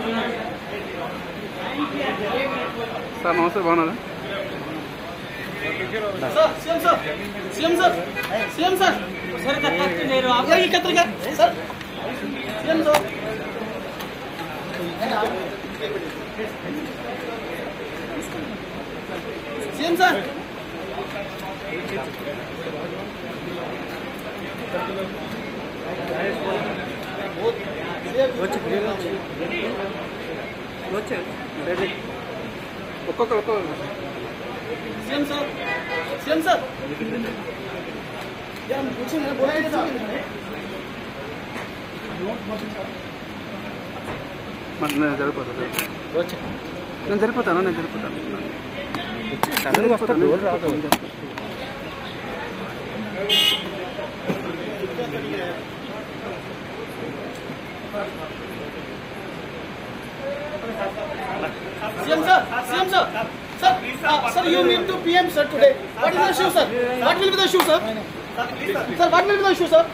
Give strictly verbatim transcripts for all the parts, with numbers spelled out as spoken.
Sir నమస్తే, బాగున్నారా? CM sir CM sir CM sir sir నేను ఆపేయి కత్తిగా sir CM sir CM sir వచ్చే రెడీ ఒక్కొక్కరు ఒక్కొక్కరు सीएम सर सीएम सर यार कुछ नहीं बोला है सर నేను జరిపోతాను నేను జరిపోతాను నేను జరిపోతాను CM sir CM sir Sir, uh, sir, you meet to P M sir today. What is the issue, sir? What will be the issue, sir? Sir, what will be the issue, sir?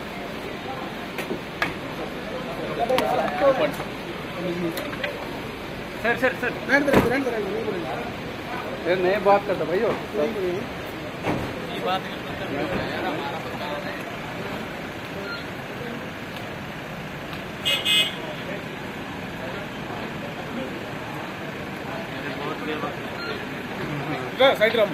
Sir sir sir रहने दे, रहने दे, रहने ये नए बात करता भाई हो ये बात यार हमारा साइड रम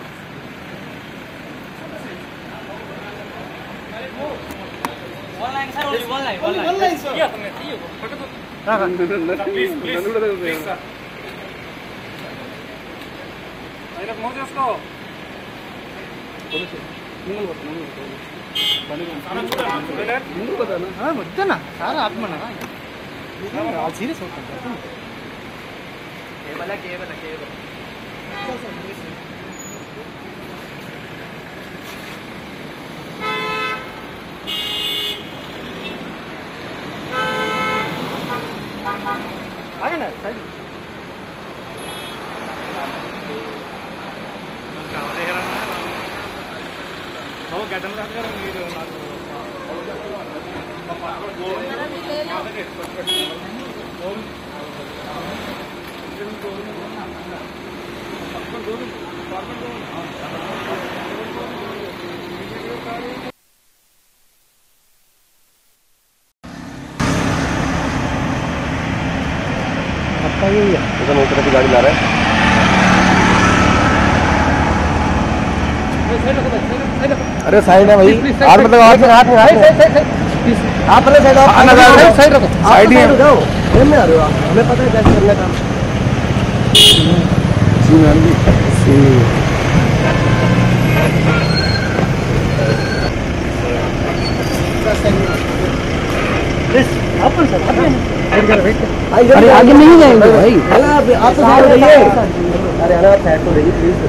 one line sir only one line one line sir किया तुमने ठीक हां हां प्लीज प्लीज प्लीज सर అయినా మౌ చేసుకో ముందు కొట్టు ముందు బండి ముందు కొట్టనా हां వద్దనా సార్ ఆత్మనా ఆ సీరియస్ అవుతాను కేవల కేవల కేవల आगे ना साइड वो गड्ढम रास्ता మీరు నాకు इधर उस तरफ की गाड़ी ला रहा है। अरे साइड है भाई, हाथ मतलब हाथ में हाथ में हाथ में आप पहले साइड आओ, साइड रखो, साइड ही जाओ, में आ रहे हो आप, हमें पता है कैसे करने का। जी मैम जी आप सर अरे आगे नहीं जाएंगे भाई, आप तो साइड रहिए। अरे अरे आप साइड तो रहिए प्लीज।